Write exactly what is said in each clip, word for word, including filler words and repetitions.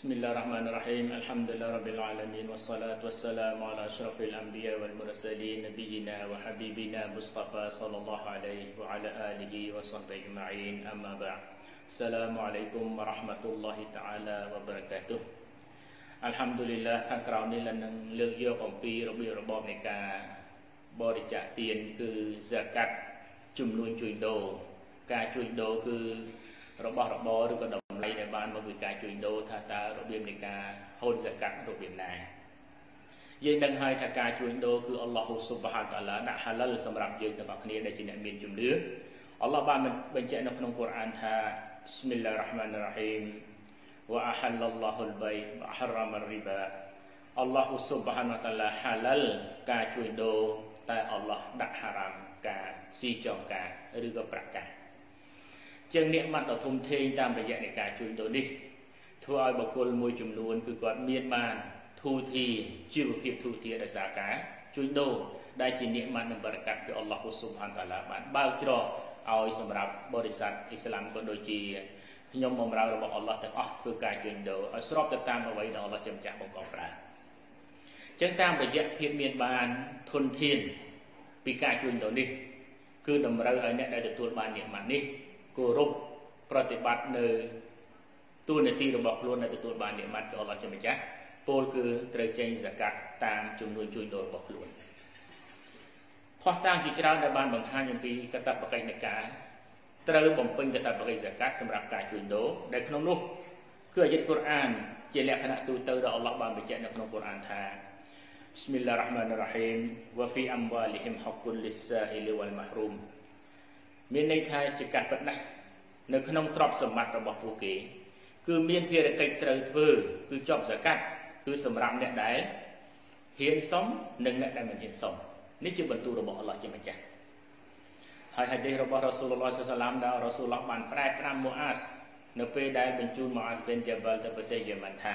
Bismillahirrahmanirrahim. Alhamdulillah rabbil alamin wassalatu wassalamu ala asyrafil anbiya wal mursalin nabiyina wa habibina Mustafa sallallahu alaihi wa ala alihi wa sahbihi ajma'in. Amma ba'd. Assalamualaikum warahmatullahi taala wabarakatuh. Alhamdulillah ខាងក្រោមនេះឡើងនឹងលើកយកអំពីរបៀបរបបនៃការបរិច្ចាគទានគឺសកាត់ជំនួញជួយដូរការជួយដូរគឺរបស់របរឬក៏តម្លៃដែលបានមកពីការជួយដូរថាតើរបៀបនៃការហូតសកាត់របៀបណាយើងដឹងហើយថាការជួយដូរគឺអល់ឡោះស៊ុបហានតាឡាដាក់ហាឡាល់សម្រាប់យើងទាំងអស់គ្នាដែលជាអ្នកមានជំនឿអល់ឡោះបានបញ្ជាក់នៅក្នុងកូរ៉ានថា Bismillahirrahmanirrahim wa ahallallahu al-bay' wa harrama ar-riba អល់ឡោះស៊ុបហានតាឡាហាឡាល់ការជួយដូរតែអល់ឡោះដាក់ហារ៉ាមការស៊ីចងការឬក៏ប្រកាសជាងអ្នកមាត់ដ៏ធំធេងតាមរយៈនៃការជួយដូរនេះធ្វើឲ្យបុគ្គលមួយចំនួនគឺគាត់មានបានធូរធារជីវភាពធូរធារដោយសារការជួយដូរដែលជាអ្នកមាត់និងបរិកាត់ពីអល់ឡោះស៊ុបហានតាឡាបានបើកច្រកឲ្យសម្រាប់បរិស័ទអ៊ីស្លាមក៏ដូចជាខ្ញុំបម្រើរបស់អល់ឡោះទាំងអស់ធ្វើការជួយដូរឲ្យស្របទៅតាមអ្វីដែលអល់ឡោះជាម្ចាស់បង្កប់ប្រើចឹងតាមរយៈភាពមានបានធនធានពីការជួយដូរនេះគឺតម្រូវឲ្យអ្នកដែលទទួលបាននិម្មិតនេះគោរពប្រតិបត្តិនៅទូនាទីរបស់ខ្លួនដែលទទួលបាននិម្មិតពីអល់ឡោះជាម្ចាស់ពោលគឺត្រូវចេញហ្សាកាត់តាមចំនួនជួយដូររបស់ខ្លួនផុសតាំងជាច្រើនដែលបានបង្ហាញអំពីកតបកិច្ចនៃការត្រូវបំពេញកតបកិច្ចហ្សាកាត់សម្រាប់ការជួយដូរដែលក្នុងនោះគឺអាយ៉ាតកូរ៉ានជាលក្ខណៈទូទៅដែលអល់ឡោះបានបញ្ជាក់នៅក្នុងកូរ៉ានថា Bismillahirrahmanirrahim wa fi amwalihim haqqun lis-sa'ili wal mahrum មានន័យថាជាការពិតណាស់នៅក្នុងទ្រព្យសម្បត្តិរបស់ពួកគេគឺមានភារកិច្ចត្រូវធ្វើគឺចប់ហ្សាកាត់គឺសម្រាប់អ្នកដែលហ៊ានសុំនិងអ្នកដែលមិនហ៊ានសុំនេះជាបន្ទូលរបស់អល់ឡោះជាម្ចាស់ហើយហាឌីសរបស់រ៉ាស៊ូលឡោះសល្លាមដែលរ៉ាស៊ូលឡោះបានប្រែផ្ដាំម៉ូអាសនៅពេលដែលបញ្ជូនម៉ូអាសប៊ិនជាបាល់ទៅប្រទេសយេម៉ាន់ថា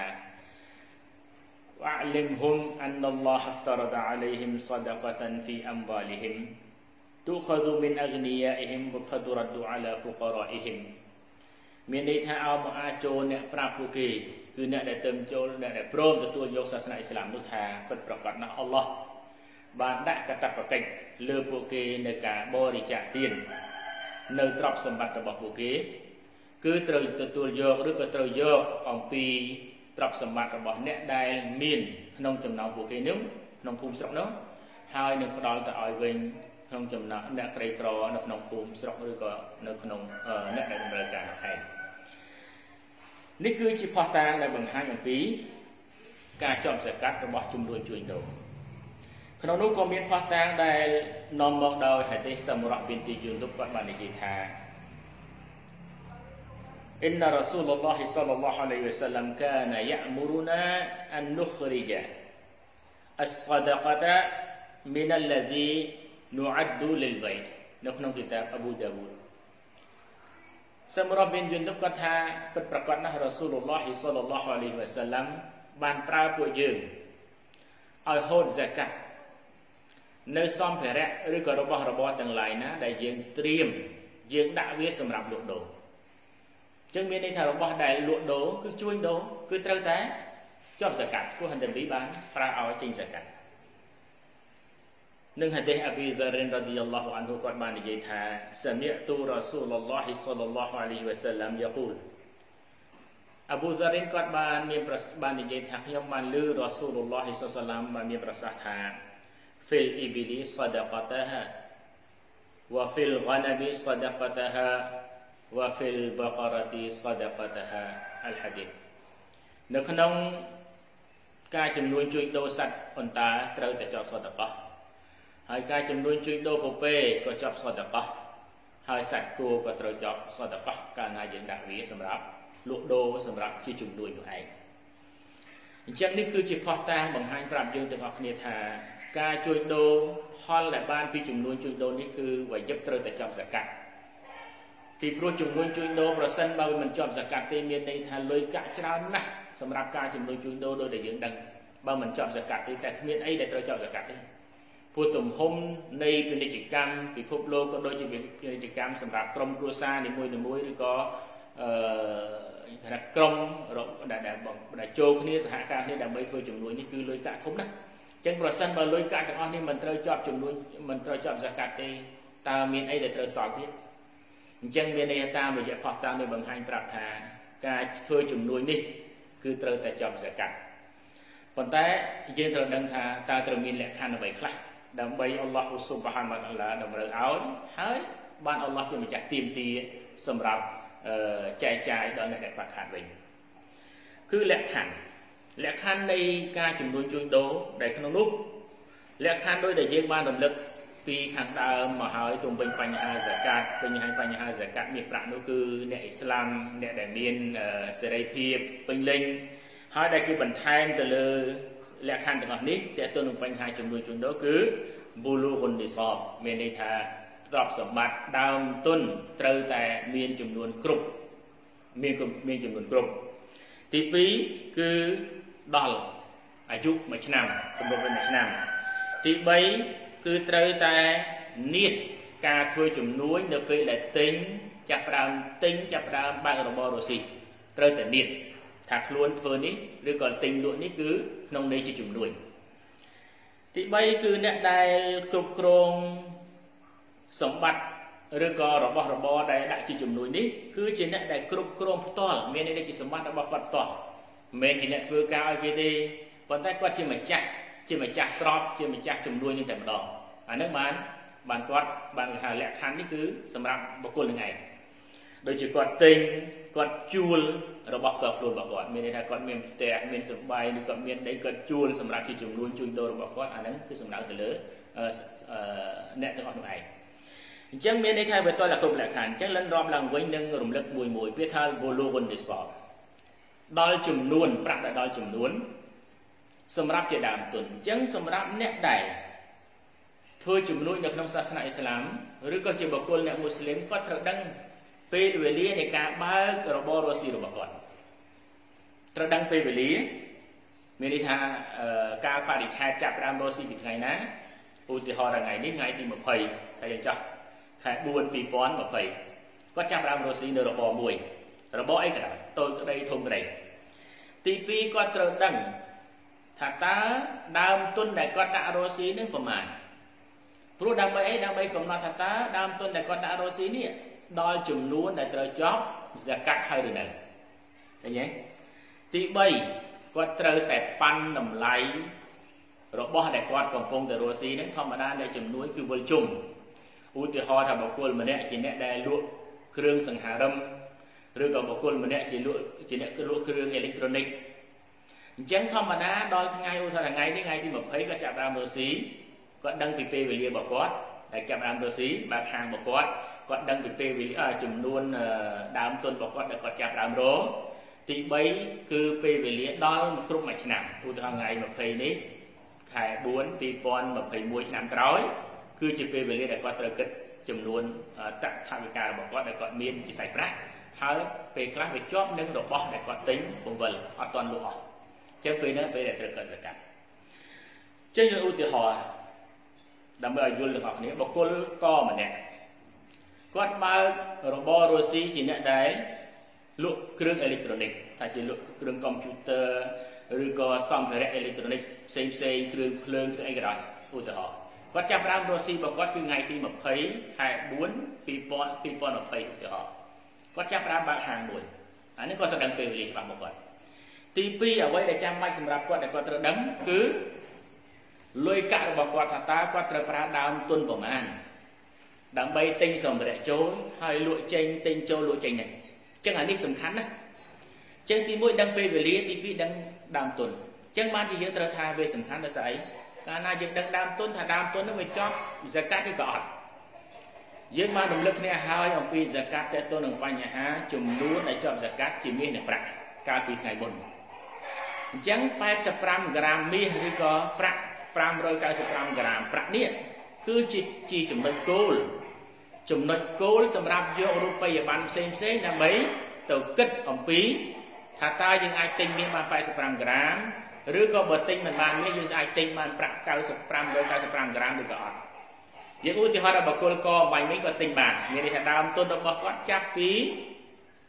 وَأَعْلِمْهُمْ أَنَّ اللَّهَ افْتَرَضَ عَلَيْهِمْ صَدَقَةً فِي أَمْوَالِهِمْ تُؤْخَذُ مِنْ أَغْنِيَائِهِمْ وَتُرَدُّ عَلَى فُقَرَائِهِمْ មានន័យថាឲ្យម៉ូអាសចូលអ្នកប្រាប់ពួកគេគឺអ្នកដែលទៅចូលអ្នកដែលព្រមទទួលយកសាសនាអ៊ីស្លាមនោះថាពិតប្រាកដណាស់អល់ឡោះបានដាក់កាតព្វកិច្ចលើពួកគេនៅការបរិច្ចាគទាននៅទ្រព្យសម្បត្តិរបស់ពួកគេគឺត្រូវទទួលយកឬក៏ត្រូវយកអំពីទ្រព្យសម្បត្តិរបស់អ្នកដែលមានក្នុងចំណោមពួកគេនោះក្នុងភូមិស្រុកនោះហើយនឹងផ្ដល់ទៅឲ្យវិញក្នុងចំណោមអ្នកក្រីក្រនៅក្នុងភូមិស្រុកឬក៏នៅក្នុងអ្នកដែលបម្រើការនោះឯងនេះគឺជាផុសតាងដែលបង្ហាញអំពីការចប់ហ្សាកាត់របស់ជំនួយជួយដូរក្នុងនោះក៏មានផុសតាងដែលនាំមកដោយហាឌីសសាមុរ៉ាប៊ីនទីយូនុបគាត់បាននិយាយថា إن رسول الله صلى الله عليه وسلم كان يأمرنا أن نخرج الصدقة من الذي نعد للبيع នៅក្នុងគីតាបអប៊ូដាវូដសាមុរ៉ាប៊ីនយូនុបគាត់ថាពិតប្រាកដណាស់រ៉ាស៊ូលឡោះសល្លឡោះអាឡៃហ៊ីវ៉ាសាឡាំបានប្រើពួកយើងឲ្យហូតហ្សាកាត់នៅសម្ភារៈឬក៏របស់របរទាំងឡាយណាដែលយើងត្រៀមយើងដាក់វាសម្រាប់លក់ដូរចឹងមានន័យថារបស់ដែលលក់ដូរគឺជួញដូរគឺត្រូវតែជាប់ហ្សាកាត់ព្រោះហនឌីបានប្រើឲ្យចេញហ្សាកាត់នឹងហាឌីសអប៊ីហ្សារិនរ៉ាឌីយ៉ាឡោះអានហ៊ូគាត់បាននិយាយថាសាមីអ៊ទូរ៉ាស៊ូលឡោះសល្លឡោះអាឡៃហ៊ីវ៉ាសាឡាំយ៉ាកូលអប៊ូហ្សារិនគាត់បានមានបាននិយាយថាខ្ញុំបានឮរ៉ាស៊ូលឡោះសល្លឡោះសាឡាំបានមានប្រសាសន៍ថា fil ibili sadaqataha wa fil ghanami sadaqataha wa fil baqarati sadaqataha al hadith នៅក្នុងការចំនួនជួយដូរសត្វអន្តាត្រូវតែចប់សតកោះហើយការចំនួនជួយដូរពពែក៏ចប់សតកោះហើយសត្វគោក៏ត្រូវចប់សតកោះកាលណាយើងដាក់វាសម្រាប់លក់ដូរសម្រាប់ជាជំនួយនោះឯងអញ្ចឹងនេះគឺជាផុសតាងបង្ហាញប្រាប់យើងទាំងអស់គ្នាថាការជួយដូរផលដែលបានពីចំនួនជួយដូរនេះគឺវាយិបត្រូវតែចប់ហ្សាកាត់ពីព្រោះចំនួនជួយដូរប្រសិនបើមិនជាប់ហ្សាកាត់ទេមានន័យថាលុយកាក់ច្រើនណាស់សម្រាប់ការចំនួនជួយដូរដោយតែយើងដឹងបើមិនជាប់ហ្សាកាត់ទេតែគ្មានអីដែលត្រូវជាប់ហ្សាកាត់ទេព្រោះទំហំនៃពាណិជ្ជកម្មពិភពលោកក៏ដូចជាពាណិជ្ជកម្មសម្រាប់ក្រុមគ្រួសារនីមួយៗឬក៏អឺ ក្រុមដែលដែលចូលគ្នាសហការគ្នាដើម្បីធ្វើជំនួយនេះគឺលុយកាក់ធំណាស់អញ្ចឹងប្រសិនបើលុយកាក់ទាំងអស់នេះមិនត្រូវជាប់ជំនួយមិនត្រូវជាប់ហ្សាកាតទេតើមានអីដែលត្រូវសល់ទៀតអញ្ចឹងមានន័យថាតាមរយៈផុសតាំងនេះបង្ហាញប្រាប់ថាការធ្វើជំនួយនេះគឺត្រូវតែជាប់ហ្សាកាតប៉ុន្តែយើងត្រូវដឹងថាតើត្រូវមានលក្ខខណ្ឌអ្វីខ្លះដើម្បីអល់ឡោះស៊ុបហានវតាអាឡាតម្រូវឲ្យហើយបានអល់ឡោះជាម្ចាស់ទាមទារសម្រាប់ចែកចាយដល់អ្នកដែលខ្វះខាតវិញគឺលក្ខខណ្ឌលក្ខខណ្ឌនៃការជំនួយជួញដូរដែលក្នុងនោះលក្ខខណ្ឌដោយដែលយើងបានរំលឹកពីខាងដើមមកហើយទម្ពេញបញ្ហាហ្សាកាតបញ្ហាបញ្ហាហ្សាកាតមានប្រាក់នោះគឺអ្នកអ៊ីស្លាមអ្នកដែលមានសេរីភាពពេញលេញហើយដែលគឺបន្ថែមទៅលើលក្ខខណ្ឌទាំងអស់នេះទាក់ទងនឹងបញ្ហាជំនួយជួញដូរគឺប៊ូលូហ៊ុននីសបមានន័យថាទ្រព្យសម្បត្តិដើមទុនត្រូវតែមានចំនួនគ្រប់មានមានចំនួនគ្រប់ទីពីរគឺដល់អាយុមួយឆ្នាំគម្រប់មួយឆ្នាំទីបីគឺត្រូវតែនិតការធ្វើជំនួយនៅពេលដែលទិញចាប់ផ្ដើមទិញចាប់ផ្ដើមបើករបររស៊ីត្រូវតែនិតថាខ្លួនធ្វើនេះឬក៏ទិញលក់នេះគឺក្នុងន័យជាជំនួយទីបីគឺអ្នកដែលគ្រប់គ្រងសម្បត្តិឬក៏របស់របរដែលដាក់ជាជំនួយនេះគឺជាអ្នកដែលគ្រប់គ្រងផ្ទាល់មានន័យថាជាសម្បត្តិរបស់គាត់ផ្ទាល់មិនមែនជាអ្នកធ្វើការឲ្យគេទេប៉ុន្តែគាត់ជាម្ចាស់ជាម្ចាស់ទ្រព្យជាម្ចាស់ជំនួយនេះតែម្ដងអានឹងបានបានគាត់បានគេហៅលក្ខខណ្ឌនេះគឺសម្រាប់បុគ្គលនឹងឯងដូចជាគាត់ទិញគាត់ជួលរបស់ផ្ទាល់ខ្លួនរបស់គាត់មានន័យថាគាត់មានផ្ទះមានសប្បាយឬគាត់មានដីគាត់ជួលសម្រាប់ជាជំនួយជួញដូររបស់គាត់អានឹងគឺសំដៅទៅលើអ្នកទាំងអស់នោះឯងអញ្ចឹងមានន័យថាវាតើគ្រប់លក្ខខណ្ឌអញ្ចឹងលិនរាប់ឡើងវិញនឹងរំលឹកមួយមួយវាថាបូលូហ៊ុននីសបដល់ចំនួនប្រាក់ដែលដល់ចំនួនសម្រាប់ជាដើមទុនអញ្ចឹងសម្រាប់អ្នកដែលធ្វើជំនួយនៅក្នុងសាសនាអ៊ីស្លាមឬក៏ជាបុគ្គលអ្នកមូស្លីមគាត់ត្រូវដឹងពេលវេលានៃការបើករបររស៊ីរបស់គាត់ត្រូវដឹងពេលវេលាមានន័យថាការបរិច្ឆេទចាប់ផ្ដើមរស៊ីពីថ្ងៃណាឧទាហរណ៍ថ្ងៃនេះថ្ងៃទីยี่สิบតែយើងចោះខែbốn ยี่สิบគាត់ចាប់ផ្ដើមរស៊ីនៅរបរមួយរបរអីក៏ដោយតូចក្តីធំក្តីទីពីរគាត់ត្រូវដឹងថាតើដើមទុនដែលគាត់ដាក់រស៊ីនឹងប្រមាណព្រោះដើម្បីអីដើម្បីកំណត់ថាតើដើមទុនដែលគាត់ដាក់រស៊ីនេះដល់ចំនួនដែលត្រូវជាប់ហ្សាកាត់ហើយឬនៅឃើញទេទីបីគាត់ត្រូវតែប៉ាន់តម្លៃរបស់ដែលគាត់កំពុងតែរស់ស៊ីហ្នឹងធម្មតានៃចំនួនគឺវិលជុំឧទាហរណ៍ថាបុគ្គលម្នាក់ជាអ្នកដែលលក់គ្រឿងសង្ហារិមឬក៏បុគ្គលម្នាក់ជាលក់ជាអ្នកលក់គ្រឿងអេឡិចត្រូនិកអញ្ចឹងធម្មតាដល់ថ្ងៃឧទាហរណ៍ថ្ងៃនេះថ្ងៃទីยี่สิบគាត់ចាប់ផ្ដើមរស់ស៊ីគាត់ដឹងពីពេលវេលារបស់គាត់ដែលចាប់ផ្ដើមរស់ស៊ីបើកហាងរបស់គាត់គាត់ដឹងពីពេលវេលាចំនួនដើមទុនរបស់គាត់ដែលគាត់ចាប់ផ្ដើមរកទីបីគឺពេលវេលាដល់គ្រប់មួយឆ្នាំឧទាហរណ៍ថ្ងៃยี่สิบនេះខែbốn ยี่สิบยี่สิบเอ็ดឆ្នាំក្រោយគឺជាពេលវេលាដែលគាត់ត្រូវគិតចំនួនតថវិការបស់គាត់ដែលគាត់មានជាសាច់ប្រាក់ហើយពេលខ្លះវាជាប់នឹងរបស់ដែលគាត់ទិញពង្វិលអត់ទាន់លក់អស់អញ្ចឹងពេលហ្នឹងពេលដែលត្រូវកាត់សកាត់ចេញលើឧទាហរណ៍ដើម្បីឲ្យយល់ទាំងអស់គ្នាបុគ្គលកម្នាក់គាត់បើករបររស់ស៊ីជាអ្នកដែលលក់គ្រឿងអេឡិចត្រូនិកថាជាលក់គ្រឿងកុំព្យូទ័រឬក៏សម្ភារៈអេឡិចត្រូនិកផ្សេងផ្សេងគ្រឿងភ្លើងគ្រឿងអីក៏ដោយឧទាហរណ៍គាត់ចាប់ផ្ដើមរស់ស៊ីរបស់គាត់គឺថ្ងៃទីยี่สิบខែbốn ยี่สิบยี่สิบឧទាហរណ៍គាត់ចាប់ផ្ដើមបើកហាងមួយអានេះគាត់ត្រូវដឹងពេលវេលាច្បាស់មកគាត់ទីពីរអ្វីដែលចាំបាច់សម្រាប់គាត់ដែលគាត់ត្រូវដឹងគឺលុយកាក់របស់គាត់ថាតើគាត់ត្រូវប្រើដើមទុនប្រមាណដើម្បីទិញសម្ភារៈចូលហើយលក់ចេញទិញចូលលក់ចេញហ្នឹងអញ្ចឹងអានេះសំខាន់ណាស់អញ្ចឹងទីមួយដឹងពេលវេលាទីពីរដឹងដើមទុនអញ្ចឹងបានជាយើងត្រូវថាវាសំខាន់ដល់ស្អីកាលណាយើងដឹងដើមទុនថាដើមទុននោះវាជាប់ហ្សាកាត់ឬក៏អត់យើងបានរំលឹកគ្នាហើយអំពីហ្សាកាត់តទៅនឹងបញ្ហាចំនួនដែលជាប់ហ្សាកាត់ជាមាសនិងប្រាក់កាលពីថ្ងៃមុនអញ្ចឹងแปดสิบห้าក្រាមមាសឬក៏ប្រាក់five hundred ninety-fiveក្រាមប្រាក់នេះគឺជាជាចំណុចគោលចំណុចគោលសម្រាប់យករូបិយប័ណ្ណផ្សេងផ្សេងដើម្បីទៅគិតអំពីថាតើយើងអាចទិញមាសបានeighty-fiveក្រាមឬក៏បើទិញមិនបានមាសយើងអាចទិញបានប្រាក់five hundred ninety-fiveក្រាមឬក៏អត់យើងឧទាហរណ៍ថាបុគ្គលកបាញ់នេះក៏ទិញបានមានន័យថាដើមទុនរបស់គាត់ចាប់ពី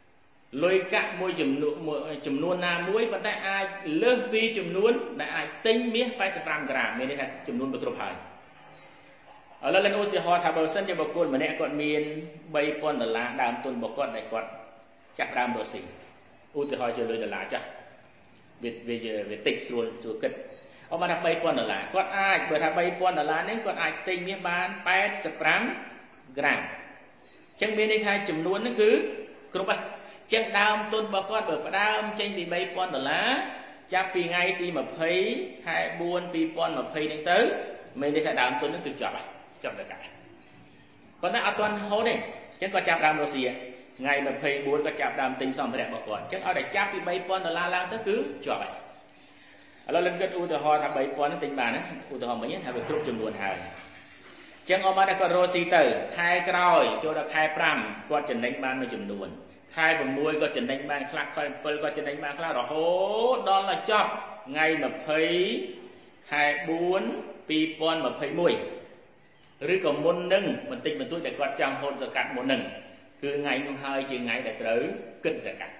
lôi cạ môi chùm nuôn chùm nuôn na muối và tại ai lơ vi chùm nuôn đã ai tinh miết phải sắp ram gram mình đây là chùm nuôn bực rụp hài ở lần ô thì họ thả bờ sân cho bậc côn mà nè còn miền bay con là đàm tuần bậc con này còn chặt đàm đồ xỉ ô thì họ chơi lời là chắc về về về tịch luôn chùa kịch ông mà thả bay con là con ai bởi thả bay con là nếu con ai tinh miết ban phải sắp ram gram chẳng miền đây hai chùm nuôn nó cứ rụp à chắc đam tuần bậc con bởi đam tranh bị bay con là chắc vì ngay thì mà thấy hai buôn vì con mà thấy đến tới mình đây là đam tuần nó từ chọn chọn tất cả còn nó toàn hố này chắc có chạm đam đồ gì ngày mà thấy buôn có chạm đam tinh xong phải đẹp bậc con chắc ở đây chắc vì bay con là lang tới cứ chọn vậy ở lên cái u từ ho thằng bay con nó tinh bàn á u từ ho mấy nhá thằng bị cướp chùm luôn hài chẳng ông mà đã có rosi từ hai cái rồi cho được hai pram con chân đánh ban nó chùm luôn hai bằng môi có chân đánh ban khác coi có chân đánh ban khác rồi hố đó là chọn ngày mà thấy hai bốn pi con mà thấy mùi rồi còn môn nâng mình tinh mình tôi để con trong hôn giờ cắt môn nâng cứ ngày mùng hai chỉ ngày để tới cất giờ cắt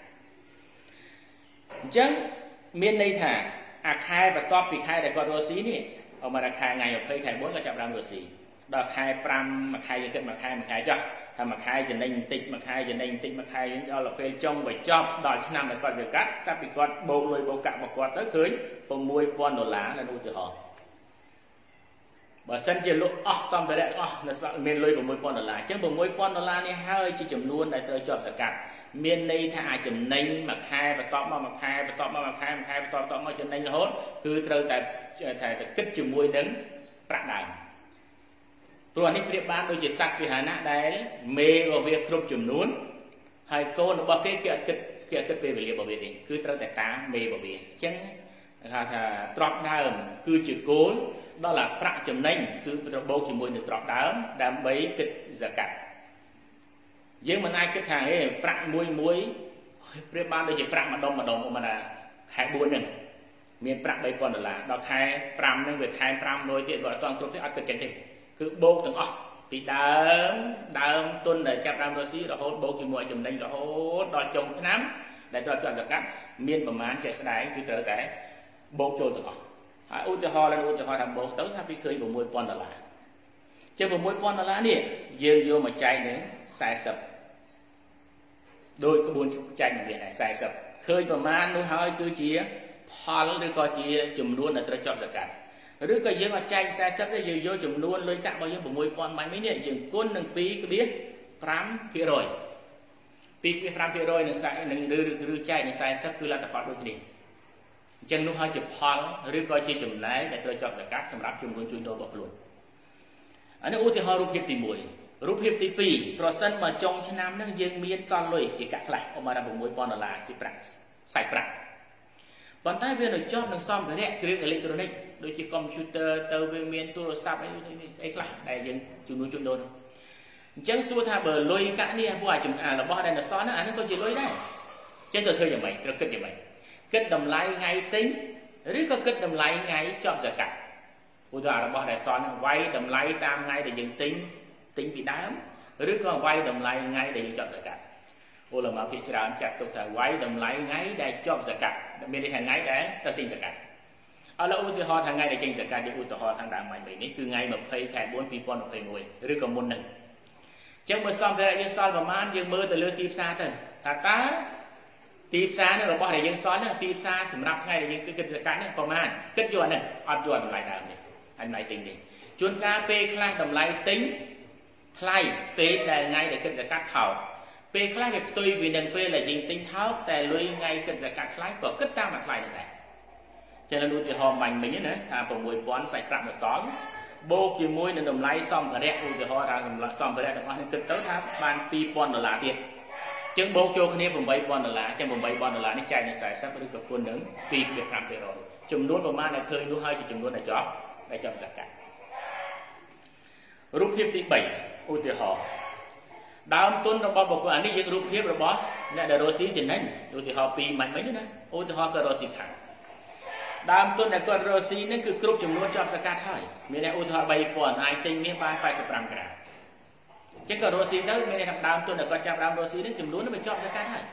chứ miền đây thả à khai và top bị khai để con rô xí nè ông mà đã khai ngày mà thấy khai bốn có chạm đam rô xí đó khai pram mà khai cái mà khai mà khai cho thằng mà khai cho nên tích mà khai cho nên tích mà khai đó là phê trong và chop đòi năm là con giờ cắt sắp bị con bầu đuôi bầu cạo một con tới cưới bông môi con đồ lá là nuôi từ họ và sân chơi lúc óc xong rồi đấy óc là sợ miền lôi của môi con đồ lá chứ bông môi con đồ lá này hơi chỉ chấm luôn để tôi chọn giờ cắt miền đây thà chấm nên mà khai và top mà mà khai và top mà mà khai mà khai và top top mà cho nên là hốt cứ từ tại tại kích chấm môi nứng rạng đàiตัวนี้เปรียบบ้านโดยจิตสักวิหารได้เมย์ว่าเวียครบจุ่มนู้นให้โกนบอกเกี่ยวกับเกี่ยวกับเปรียบเรียบบอกเวียนี่คือตระแต่ตาเมย์บอกเวียจังนะครับถ้าตรอกดาวคือจุดโกนđó là พระจุ่มนิ่งคือประโบกជាមួយនឹងตรอกดาวดำใบกิดสกัดយើងមិនអាចគិតថាឯងប្រាក់មួយមួយប្រៀបបានដូចជាប្រាក់ម្ដុំម្ដុំមកណាខែbốnហ្នឹងមានប្រាក់ba nghìnដុល្លារដល់ខែfiveហ្នឹងវាថែមfive hundredទៀតបើអត់ទាន់គ្រប់ទេអត់គិតចឹងទេคือบวกទាំងអស់ពីដើមដើមទុនដែលចាប់ដើមរស់ស៊ីរហូតបวกជាមួយចំណេញរហូតដល់ចុងឆ្នាំដែលត្រូវចាត់សកាត់មានប្រមាណជាក់ស្ដែងគឺត្រូវតែបวกចូលទាំងអស់ហើយឧទាហរណ៍ឡើងឧទាហរណ៍ថាបวកទៅថាពីឃើញsix thousandដុល្លារជាsix thousandដុល្លារនេះយើងយកមកចែកនឹងfortyដោយក្បួនចែកនឹងវាដែរfortyឃើញប្រមាណនោះហើយគឺជាផលឬក៏ជាចំនួនដែលត្រូវចាត់សកាត់ឬក៏យើងអត់ចែកfortyទេយើងយកចំនួនលុយកាក់របស់យើងsix thousandម៉ៃនេះយើងគុណនឹងtwo five percent two five percentនឹងសាយនឹងឬឬចែកនឹងfortyគឺលទ្ធផលដូចគ្នាអញ្ចឹងនោះហើយជាផលឬក៏ជាចំណែកដែលត្រូវចាប់សកាត់សម្រាប់ជំនួយជួយដូររបស់ខ្លួនអានេះឧទាហរណ៍រូបភាពទីoneរូបភាពទីtwoប្រសិនមកចុងឆ្នាំហ្នឹងយើងមានសល់លុយជាកាក់ខ្លះអមរsix thousandដុល្លារជាប្រាក់សាច់ប្រាក់ប៉ុន្តែវានៅជាប់នឹងសម្ភារៈគ្រឿងអេឡិចត្រូនិកដូចជាកុំព្យូទ័រទៅវាមានទូរស័ព្ទអីស្អីខ្លះដែលយើងជំនួយជួយដូរនោះអញ្ចឹងសួរថាបើលុយកាក់នេះពួកអាចំអារបស់ដែលនៅសល់ហ្នឹងអានេះក៏ជាលុយដែរអញ្ចឹងទៅធ្វើយ៉ាងម៉េចត្រូវគិតយ៉ាងម៉េចគិតតម្លៃថ្ងៃទិញឬក៏គិតតម្លៃថ្ងៃចប់សកាត់ឧទាហរណ៍របស់ដែលសល់ហ្នឹងវាយតម្លៃតាមថ្ងៃដែលយើងទិញទិញពីដើមឬក៏វាយតម្លៃថ្ងៃដែលយើងចប់សកាត់អូឡមកភាគច្រើនចាត់ទុកថាវាយតម្លៃថ្ងៃដែលចប់សកាត់មានន័យថាថ្ងៃដែលទៅទិញសកាត់ឥឡូវឧទាហរណ៍ថាថ្ងៃដែលចេញសកាត់យើងឧទាហរណ៍ខាងដើមមិញនេះគឺថ្ងៃtwentyខែfour twenty twenty-oneឬក៏មុនហ្នឹងអញ្ចឹងបើសំភារៈយើងសល់ប្រមាណយើងមើលទៅលើទីផ្សារទៅថាតើទីផ្សារនេះរបស់ដែលយើងសល់ហ្នឹងទីផ្សារសម្រាប់ថ្ងៃដែលយើងគិតសកាត់ហ្នឹងប្រមាណគិតយកអាហ្នឹងអត់យកតម្លៃដើមនេះហើយតម្លៃទិញទេជួនកាលពេលខ្លះតម្លៃទិញថ្លៃពេលដែលថ្ងៃដែលគិតសកាត់ថោកពេលខ្លះវាផ្ទុយវានឹងពេលដែលយើងទិញថោកតែលុយថ្ងៃគិតសកាត់ថ្លៃក៏គិតតាមអាថ្លៃហ្នឹងដែរចឹងឧទាហរណ៍បាញ់មិញណាថាsix thousandសាច់ប្រាក់មួយសល់បូកជាមួយនឹងតម្លៃសម្ភារៈឧទាហរណ៍ថាតម្លៃសម្ភារៈទាំងអស់នេះគិតទៅថាបានtwo thousandដុល្លារទៀតចឹងបូកចូលគ្នាeight thousandដុល្លារចឹងeight thousandដុល្លារនេះចែកនឹងfortyឬក៏គុណនឹងtwo five percent ចំនួនប្រមាណដែលឃើញនោះហើយជាចំនួនដែលចប់ដែលចប់សកាត់រូបភាពទីthreeឧទាហរណ៍ដើមទុនរបស់បុគ្គលអានេះយើងរូបភាពរបស់អ្នកដែលរស់ស៊ីចំណេញឧទាហរណ៍ពីរមិញមិញណាឧទាហរណ៍ក៏រស់ស៊ីខាងដើមទុនដែលគាត់រស់ស៊ីនេះគឺគ្រប់ចំនួនចប់សកាត់ហើយមានតែឧទាហរណ៍three thousandអាចទិញមាសបានeighty-fiveក្រាមអញ្ចឹងក៏រស់ស៊ីទៅមានតែដើមទុនដែលគាត់ចាប់ដើមរស់ស៊ីនេះចំនួននេះវាចប់សកាត់ហើយ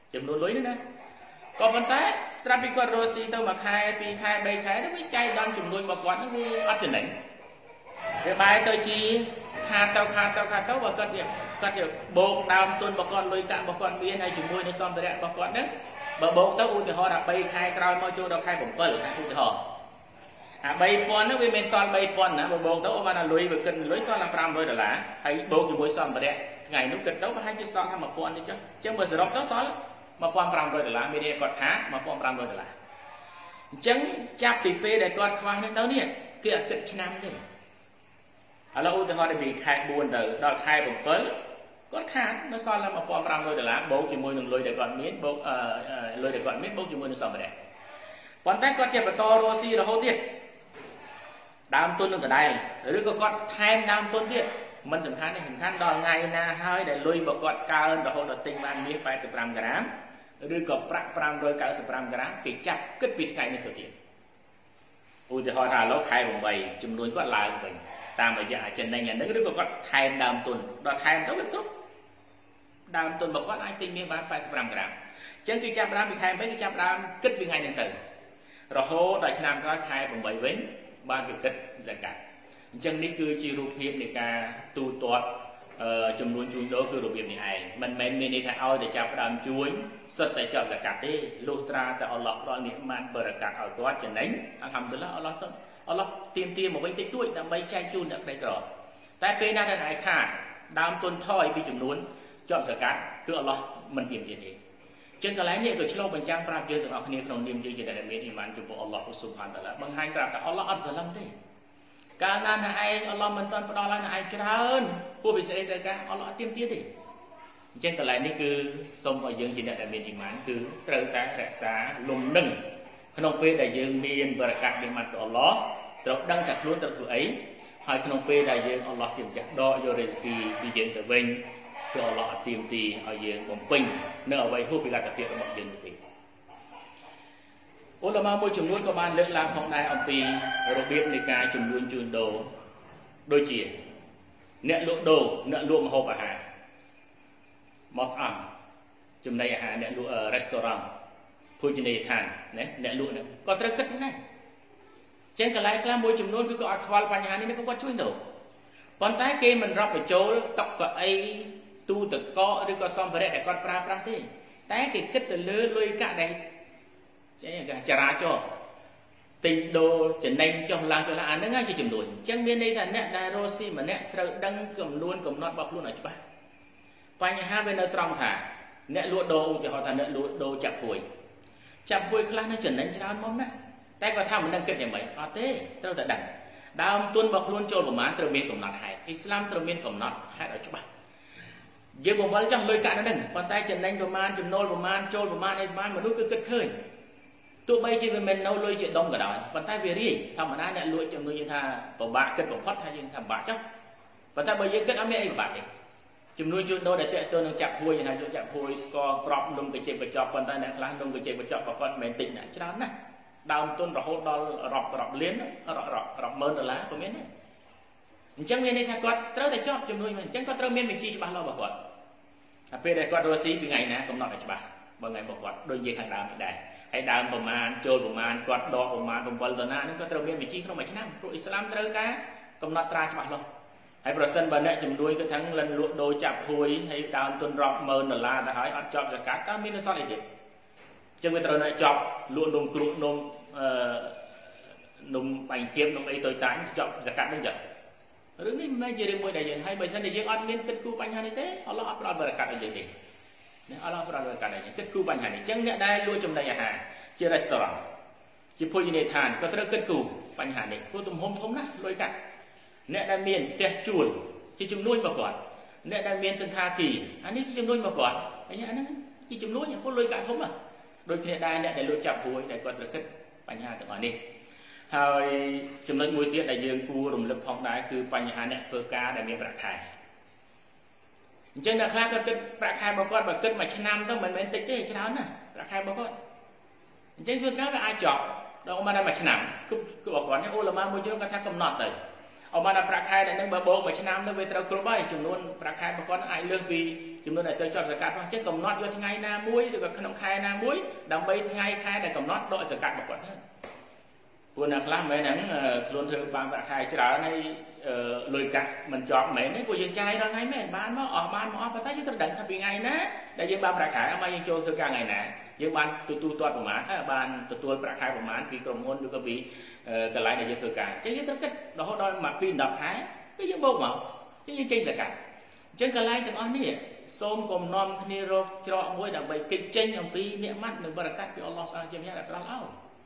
ចំនួនលុយនេះណាក៏ប៉ុន្តែស្រាប់ពីគាត់រស់ស៊ីទៅមួយខែពីរខែបីខែទៅវាចែកដល់ចំនួនរបស់គាត់ហ្នឹងវាអត់ចំណេញវាបែរទៅជាខាតទៅខាតទៅខាតទៅបើគាត់គាត់យកបូកដើមទុនរបស់គាត់លុយកាក់របស់គាត់មានហើយជាមួយនឹងសម្ភារៈរបស់គាត់ហ្នឹងបើបូកទៅឧទាហរណ៍ថាបីខែក្រោយមកចូលដល់ខែbảyឧទាហរណ៍អាបីពាន់ហ្នឹងវាមានសល់បីពាន់ណាបើបូកទៅអូបានថាលុយវាគិតលុយសល់តែប្រាំរយដុល្លារហើយបូកជាមួយសម្ភារៈថ្ងៃនោះគិតទៅប្រហែលជាសល់ថាmộtពាន់ទេចុះអញ្ចឹងបើសរុបទៅសល់mộtពាន់ប្រាំរយដុល្លារមានន័យគាត់ថាmộtពាន់ប្រាំរយដុល្លារអញ្ចឹងចាប់ពីពេលដែលគាត់ខ្វះនេះទៅនេះគេអត់គិតឆ្នាំទេឥឡូវឧទាហរណ៍ពីខែbốnទៅដល់ខែbảyគាត់ខាតនៅសល់តែmộtពាន់ប្រាំរយដុល្លារបូកជាមួយនឹងលុយដែលគាត់មានបូកអឺលុយដែលគាត់មានបូកជាមួយនឹងសម្ភារៈប៉ុន្តែគាត់ជាបន្តរស់ស៊ីរហូតទៀតដើមទុននឹងដដែលឬក៏គាត់ថែមដើមទុនទៀតមិនសំខាន់ទេសំខាន់ដល់ថ្ងៃណាហើយដែលលុយរបស់គាត់កើនរហូតដល់ទិញបានមាស八十五ក្រាមឬក៏ប្រាក់ប្រាំរយ九十五ក្រាមគេចាប់គិតពីថ្ងៃនេះទៅទៀតឧទាហរណ៍ថាឥឡូវខែeightចំនួនគាត់ឡើងវិញតាមរយៈចំណេញអានេះឬក៏គាត់ថែមដើមទុនដល់ថែមទៅវាគ្រប់ដើមទុនរបស់គាត់អាចទិញមាសបាន八十五ក្រាមអញ្ចឹងគេចាប់ដើមពីខែeightគេចាប់ដើមគិតពីថ្ងៃនេះទៅរហូតដល់ឆ្នាំក្រោយខែeightវិញបានគេគិតហ្សាកាត់អញ្ចឹងនេះគឺជារូបភាពនៃការទូទាត់ចំនួនជួញដូរគឺរបៀបនេះឯងមិនមែនមានន័យថាឲ្យតែចាប់ដើមជួញសិតតែចាប់ហ្សាកាត់ទេលុះត្រាតែអល់ឡោះផ្ដល់និម៉ាតបរកាត់ឲ្យគាត់ចំណេញអល់ហាំឌុលឡាអល់ឡោះសុំអល់ឡោះទៀមទាមកវិញតិចតួចដើម្បីចែកជូនអ្នកក្រីក្រតែពេលណាដែលឯខាតដើមទុនថយពីចំនួនជាប់ហ្សាកាត់គឺអល់ឡោះមិនទៀមទាទេចឹងកន្លែងនេះក៏ឆ្លុះបញ្ចាំងប្រាប់យើងទាំងអស់គ្នាក្នុងនាមយើងជាអ្នកមានអ៊ីម៉ានចំពោះអល់ឡោះស៊ុបហានតាឡាបង្ហាញប្រាប់ថាអល់ឡោះអត់សឡឹមទេកាលណាអ្នកឯងអល់ឡោះមិនទាន់ផ្ដល់ឲ្យអ្នកឯងច្រើនពួកវិសេសត្រូវការអល់ឡោះអត់ទៀមទាទេអញ្ចឹងកន្លែងនេះគឺសូមឲ្យយើងជាអ្នកដែលមានអ៊ីម៉ានគឺត្រូវតែរក្សាលំនឹងក្នុងពេលដែលយើងមានបរកាត់និម៉ាត់ពីអល់ឡោះត្រូវដឹងថាខ្លួនត្រូវធ្វើអីហើយក្នុងពេលដែលយើងអល់ឡោះជាម្ចាស់ដកយករេសគីពីយើងទៅវិញគឺអល់ឡោះអត់ទៀមទាឲ្យយើងបំពេញនៅអ្វីហួសពីលទ្ធភាពរបស់យើងទេឧលមាមួយចំនួនក៏បានលើកឡើងផងដែរអំពីរបៀបនៃការជំនួញជួញដូរដូចជាអ្នកលក់ដូរអ្នកលក់ម្ហូបអាហារមកអស់ចំណីអាហារអ្នកលក់រេស្តូរ៉ង់ភោជនីយដ្ឋានណាអ្នកលក់នេះក៏ត្រូវគិតដែរចឹងកន្លែងខ្លះមួយចំនួនគឺក៏អត់ខ្វល់បញ្ហានេះក៏គាត់ជួយទៅប៉ុន្តែគេមិនរាប់បញ្ចូលតុកៅអីទូទឹកកកឬក៏សម្ភារៈដែលគាត់ប្រើប្រាស់ទេតែគេគិតទៅលើលុយកាក់ដែលចេះគេចរាចរណ៍ទិញដូរចំណេញចុះឡើងចុះឡើងអាហ្នឹងជាចំនួនអញ្ចឹងមានន័យថាអ្នកដែលរស់ស៊ីម្នាក់ត្រូវដឹងចំនួនកំណត់របស់ខ្លួនឲ្យច្បាស់បញ្ហាវានៅត្រង់ថាអ្នកលក់ដូរឧទាហរណ៍ថាអ្នកលក់ដូរចាប់ពួយចាប់ពួយខ្លះនៅចំណេញច្រើនមកណាតែគាត់ថាមិនដឹងគិតយ៉ាងម៉េចអត់ទេត្រូវតែដឹងដើមទុនរបស់ខ្លួនចូលប្រមាណត្រូវមានកំណត់ហេតុអ៊ីស្លាមត្រូវមានកំណត់ហេតុឲ្យច្បាស់យើងបង្វិលចង់លុយកាក់ហ្នឹងប៉ុន្តែចំណេញប្រមាណចំណូលប្រមាណចូលប្រមាណអីប្រមាណមនុស្សគឺគិតឃើញទោះបីជាវាមិននៅលុយជាដុំក៏ដោយប៉ុន្តែវារាយធម្មតាអ្នកលួចជំនួយថាពិបាកគិតបំផុតថាយើងថាពិបាកចុះប៉ុន្តែបើយើងគិតអត់មានអីពិបាកទេជំនួយជួញដូរដែលតេតទៅនឹងចាប់ភួយថាយកចាប់ភួយស្គរក្របនំកញ្ចេបបញ្ចប់ប៉ុន្តែអ្នកខ្លះនំកញ្ចេបបញ្ចប់ក៏គាត់មិនមែនតិចណាច្រើនណាស់ដើមទុនរហូតដល់រាប់រាប់លានរាប់រាប់រាប់ម៉ឺនដុល្លារក៏មានដែរអញ្ចឹងមានន័យថាគាត់ត្រូវតែជាប់ជំនួយមកអញ្ចឹងគាត់ត្រូវមានបញ្ជីច្បាស់លាស់របស់គាត់តែពេលដែលគាត់រស់ស៊ីពីថ្ងៃណាកំណត់ឲ្យច្បាស់បើថ្ងៃរបស់គាត់ដូចនិយាយខាងដើមនេះដែរហើយដើមប្រមាណចូលប្រមាណគាត់ដកប្រមាណbảyដុល្លារនេះក៏ត្រូវមានបញ្ជីក្នុងមួយឆ្នាំព្រោះអ៊ីស្លាមត្រូវការកំណត់ត្រាច្បាស់លាស់ហើយប្រសិនបើអ្នកជំនួយគាត់ថាលិនលក់ដូរចាប់ភួយហើយដើមទុនរាប់ម៉ឺនដុល្លារទៅហើយអត់ជាប់ហ្សាកាត់តើមានន័យសល់អីទៀតអញ្ចឹងវាត្រូវតែជាប់លក់នំគ្រូនំអឺនំបាញ់គៀបនំអីតូចតាចជាប់ហ្សាកាត់នឹងចឹងរឿងនេះមិនមែនជារឿងមួយដែលយើងហើយបើសិនតែយើងអត់មានគិតគូរបញ្ហានេះទេអល់ឡោះអត់ផ្ដល់បរកាត់ឲ្យយើងទេណាអល់ឡោះផ្ដល់បរកាត់ឲ្យយើងគិតគូរបញ្ហានេះអញ្ចឹងអ្នកដែលលក់ចំណីអាហារជា restaurant ជាភោជនីយដ្ឋានក៏ត្រូវគិតគូរបញ្ហានេះព្រោះទំហំធំណាស់លុយកាក់អ្នកដែលមានផ្ទះជួលជាចំនួនរបស់គាត់អ្នកដែលមានសន្តាគារអានេះជាចំនួនរបស់គាត់អាហ្នឹងជាចំនួនពលលុយកាក់ធំណាស់ដូចគ្នាដែរអ្នកដែលលក់ចាប់ព្រួយដែលគាត់ត្រូវគិតបញ្ហាទាំងអស់នេះហើយចំណុចមួយទៀតដែលយើងគួររំលឹកផងដែរគឺបញ្ហាអ្នកធ្វើការដែលមានប្រាក់ខែអញ្ចឹងអ្នកខ្លះគាត់គិតប្រាក់ខែរបស់គាត់បើគិតមួយឆ្នាំទៅមិនមែនតិចទេច្រើនណាស់ប្រាក់ខែរបស់គាត់អញ្ចឹងធ្វើការវាអាចចប់ដល់មកដល់មួយឆ្នាំគឺគឺរបស់គាត់នេះអូឡាម៉ាមួយយើងគាត់ថាកំណត់ទៅ ông mà là bạc khai này nâng bà bố mà năm nó về trâu cơ bay chừng luôn bạc khai bà con ai lương vì chừng luôn là tôi cho zakat chứ cầm nót vô ngày na muối rồi còn không khai na muối đầm bay ngày khai này cầm nót đội zakat bà con hơn buồn là làm mấy nắng luôn thường bằng bạc khai trở này lùi cắt mình chọn mấy đấy của dân trai đó ngay mấy bán nó ở bán nó phải thấy chứ tôi định thành vì ngày nè đại dân ba bạc khai ở mai dân châu thưa ca ngày nè dân ban tu tu toát của mán hay ban tu tu bạc khai của mán vì cầm ngôn được cái vị cái lại này dân thưa ca chứ tôi kết đó đôi mặt pin đập thái cái dân bông mà chứ dân chơi zakat chứ cái lại từng anh này xôm cùng non thanh rô cho muối đặc biệt kịch tranh ông phi niệm mắt được barakat của Allah sao chém nhá là cái lao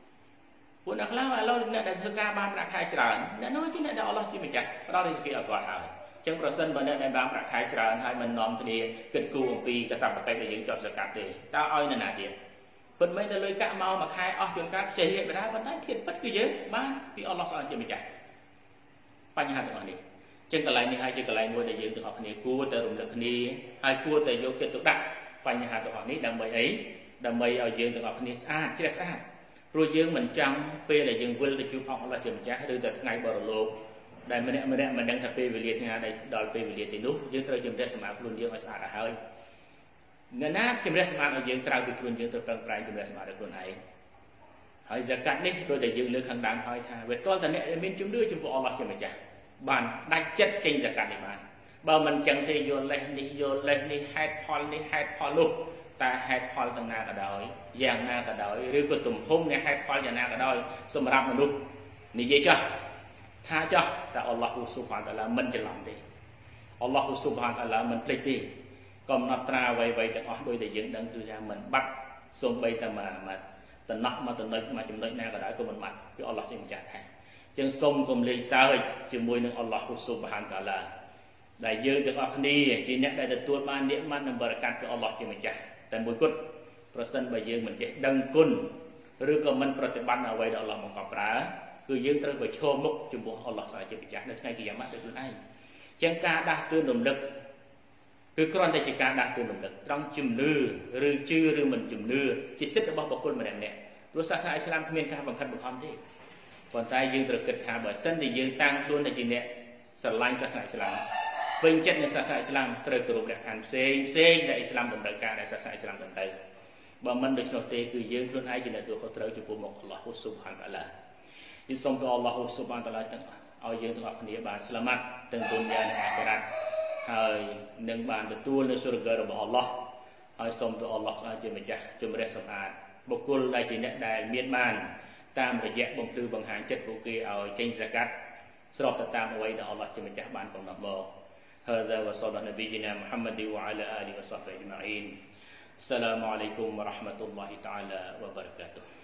buồn là lao lao để thưa ca ban bạc khai trở để nói chứ để Allah chỉ mình chạy đó là cái ở gọi hảo chẳng có sân bên đây ban bạc khai trở hay mình non thanh kịch cu ông phi cái tập cái để dân chọn zakat để tao oi là nào vậy phần mấy ta lôi cả mau mà khai ở chuyện cá chế hiện ra vẫn thấy thiệt bất cứ gì bán vì Allah sao chỉ mình chạyបញ្ហាទាំងអស់នេះចឹងកន្លែងនេះហើយជាកន្លែងមួយដែលយើងទាំងអស់គ្នាគួរតែរំលឹកគ្នាហើយគួរតែយកចិត្តទុកដាក់បញ្ហាទាំងអស់នេះដើម្បីអីដើម្បីឲ្យយើងទាំងអស់គ្នាស្អាតជ្រះស្អាតព្រោះយើងមិនចង់ពេលដែលយើងវិលទៅជួបអង្គអល់ឡោះជាម្ចាស់ឬតែថ្ងៃបរិលោកដែលម្នាក់ម្នាក់មិនដឹងថាពេលវេលាថ្ងៃដែលដល់ពេលវេលាទីនោះយើងត្រូវជំរះសម្រាប់ខ្លួនយើងឲ្យស្អាតទៅហើយអ្នកណាជំរះសម្រាប់ឲ្យយើងក្រៅពីខ្លួនយើងទៅប្រឹងប្រែងជំរះសម្រាប់ឲ្យខ្លួនឯងហើយzakatនេះដូចតែយើងលើកខាងដើមហើយថាវាតលតអ្នកមានជំនឿចំពោះអល់ឡោះជាម្ចាស់បានដាច់ចិត្តចេញzakatនេះបានបើមិនចឹងទេយកលេសនេះយកលេសនេះហេតុផលនេះហេតុផលនោះតែហេតុផលទាំងណាក៏ដោយយ៉ាងណាក៏ដោយឬក៏ទំហំនៃហេតុផលយ៉ាងណាក៏ដោយសម្រាប់មនុស្សនិយាយចោះថាចោះតែអល់ឡោះស៊ុបហានតាឡាមិនច្រឡំទេអល់ឡោះស៊ុបហានតាឡាមិនភ្លេចទេកំណត់ត្រាអ្វីៗទាំងអស់ដោយតែយើងដឹងគឺថាមិនបាត់សូម្បីតែមកមកតំណក់មកតំណុចមកចំណុចណាក៏ដោយក៏មិនបាត់គឺអល់ឡោះជាម្ចាស់ដែរចឹងសូមកុំលេងសើចជាមួយនឹងអល់ឡោះស៊ុបហានតាឡាដែលយើងទាំងអស់គ្នាជាអ្នកដែលទទួលបាននិម័តនិងបរកាត់ពីអល់ឡោះជាម្ចាស់តែមួយគត់ប្រសិនបើយើងមិនចេះដឹងគុណឬក៏មិនប្រតិបត្តិអ្វីដែលអល់ឡោះបង្កប់ប្រើគឺយើងត្រូវប្រឈមមុខចំពោះអល់ឡោះជាម្ចាស់នៅថ្ងៃគីយ៉ាម៉ាត់ដោយខ្លួនឯងចឹងការដាស់តឿនរំលឹកគឺគ្រាន់តែជាការដាស់តឿនរំលឹកត្រង់ជំនឿឬជឿឬមិនជំនឿជាសិទ្ធិរបស់បុគ្គលម្នាក់ៗព្រោះសាសនាអ៊ីស្លាមគ្មានការបង្ខិតបង្ខំទេប៉ុន្តែយើងត្រូវគិតថាបើសិនជាយើងតាំងខ្លួនតែជាអ្នកស្រឡាញ់សាសនាអ៊ីស្លាមពេញចិត្តនឹងសាសនាអ៊ីស្លាមត្រូវគោរពលក្ខខណ្ឌផ្សេងផ្សេងដែលអ៊ីស្លាមតម្រូវការដែលសាសនាអ៊ីស្លាមតម្រូវបើមិនដូច្នោះទេគឺយើងខ្លួនឯងជាអ្នកទទួលខុសត្រូវចំពោះមុខអល់ឡោះស៊ុបហានតាឡាយើងសូមទៅអល់ឡោះស៊ុបហានតាឡាទាំងឲ្យយើងទាំងអស់គ្នាបានស្លាមាត់ទាំងទុនយ៉ានិងអាខិរ៉ាត់ហើយនឹងបានទទួលនៅសុរហ្គរបស់អល់ឡោះហើយសូមទៅអល់ឡោះជាម្ចាស់ជំរះសម្អាតបុគ្គលដែលជាអ្នកដែលមានបានតាមរយៈបំភ្លឺបង្ហាញចិត្តពួកគេឲ្យចេញzakatស្របទៅតាមអ្វីដែលអល់ឡោះជាម្ចាស់បានកំណត់មក هذا وصلى نبينا محمد وعلى آله وصحبه أجمعين السلام عليكم ورحمة الله تعالى وبركاته